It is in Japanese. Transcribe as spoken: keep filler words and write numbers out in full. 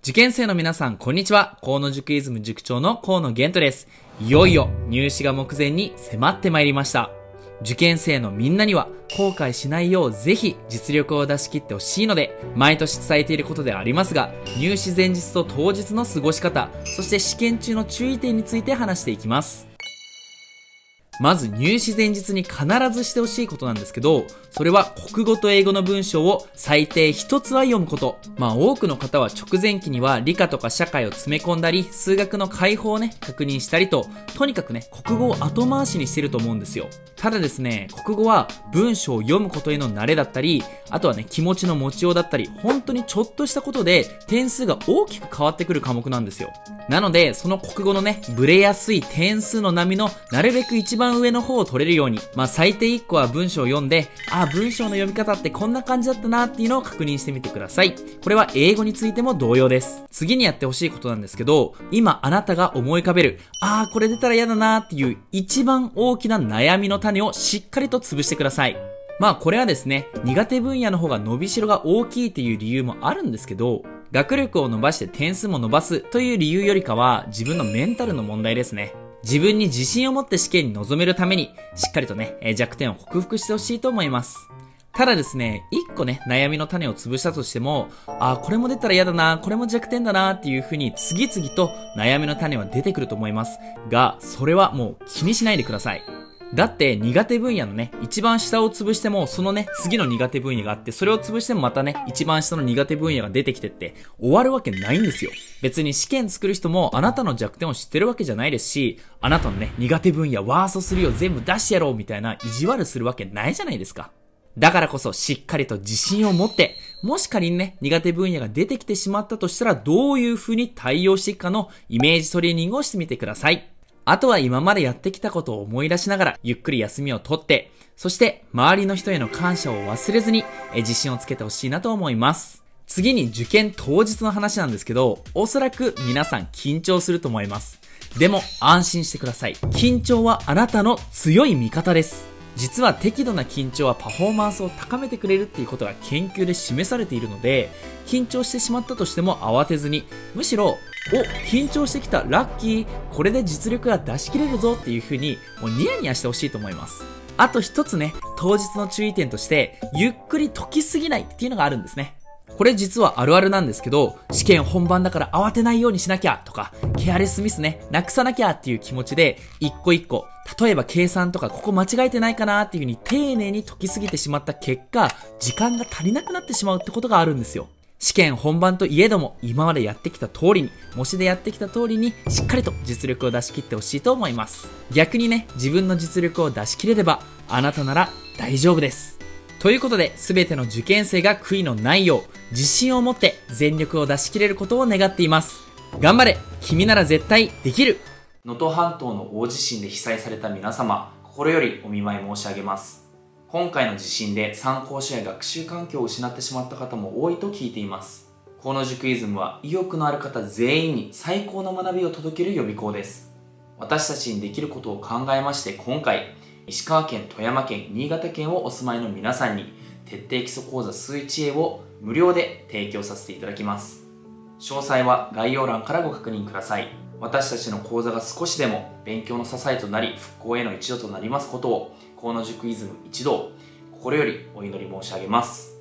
受験生の皆さん、こんにちは。河野塾イズム塾長の河野玄斗です。いよいよ入試が目前に迫ってまいりました。受験生のみんなには後悔しないようぜひ実力を出し切ってほしいので、毎年伝えていることではありますが、入試前日と当日の過ごし方、そして試験中の注意点について話していきます。まず入試前日に必ずしてほしいことなんですけど、それは国語と英語の文章を最低一つは読むこと。まあ多くの方は直前期には理科とか社会を詰め込んだり、数学の解法をね、確認したりと、とにかくね、国語を後回しにしてると思うんですよ。ただですね、国語は文章を読むことへの慣れだったり、あとはね、気持ちの持ちようだったり、本当にちょっとしたことで点数が大きく変わってくる科目なんですよ。なので、その国語のね、ブレやすい点数の波のなるべく一番上の方を取れるように、まあ最低いっこは文章を読んで、あ、文章の読み方ってこんな感じだったなっていうのを確認してみてください。これは英語についても同様です。次にやってほしいことなんですけど、今あなたが思い浮かべる、あーこれ出たら嫌だなっていう一番大きな悩みの種をしっかりと潰してください。まあこれはですね、苦手分野の方が伸びしろが大きいっていう理由もあるんですけど、学力を伸ばして点数も伸ばすという理由よりかは自分のメンタルの問題ですね。自分に自信を持って試験に臨めるためにしっかりとね、弱点を克服してほしいと思います。ただですね、一個ね、悩みの種を潰したとしても、あーこれも出たら嫌だな、これも弱点だなっていう風に次々と悩みの種は出てくると思いますが、それはもう気にしないでください。だって苦手分野のね、一番下を潰してもそのね、次の苦手分野があって、それを潰してもまたね、一番下の苦手分野が出てきてって終わるわけないんですよ。別に試験作る人もあなたの弱点を知ってるわけじゃないですし、あなたのね、苦手分野ワーストスリーを全部出してやろうみたいな意地悪するわけないじゃないですか。だからこそしっかりと自信を持って、もし仮にね、苦手分野が出てきてしまったとしたらどういう風に対応していくかのイメージトレーニングをしてみてください。あとは今までやってきたことを思い出しながらゆっくり休みをとって、そして周りの人への感謝を忘れずにえ自信をつけてほしいなと思います。次に受験当日の話なんですけど、おそらく皆さん緊張すると思います。でも安心してください。緊張はあなたの強い味方です。実は適度な緊張はパフォーマンスを高めてくれるっていうことが研究で示されているので、緊張してしまったとしても慌てずに、むしろお、緊張してきた、ラッキー、これで実力が出し切れるぞっていう風にもうニヤニヤしてほしいと思います。あと一つね、当日の注意点としてゆっくり解きすぎないっていうのがあるんですね。これ実はあるあるなんですけど、試験本番だから慌てないようにしなきゃとか、ケアレスミスね、なくさなきゃっていう気持ちで一個一個、例えば計算とかここ間違えてないかなっていう風に丁寧に解きすぎてしまった結果、時間が足りなくなってしまうってことがあるんですよ。試験本番といえども今までやってきた通りに、模試でやってきた通りにしっかりと実力を出し切ってほしいと思います。逆にね、自分の実力を出し切れればあなたなら大丈夫です。ということで、全ての受験生が悔いのないよう自信を持って全力を出し切れることを願っています。頑張れ、君なら絶対できる。能登半島の大地震で被災された皆様、心よりお見舞い申し上げます。今回の地震で参考書や学習環境を失ってしまった方も多いと聞いています。河野塾イズムは意欲のある方全員に最高の学びを届ける予備校です。私たちにできることを考えまして、今回石川県、富山県、新潟県をお住まいの皆さんに徹底基礎講座数いち エー を無料で提供させていただきます。詳細は概要欄からご確認ください。私たちの講座が少しでも勉強の支えとなり復興への一助となりますことを河野塾イズム一同心よりお祈り申し上げます。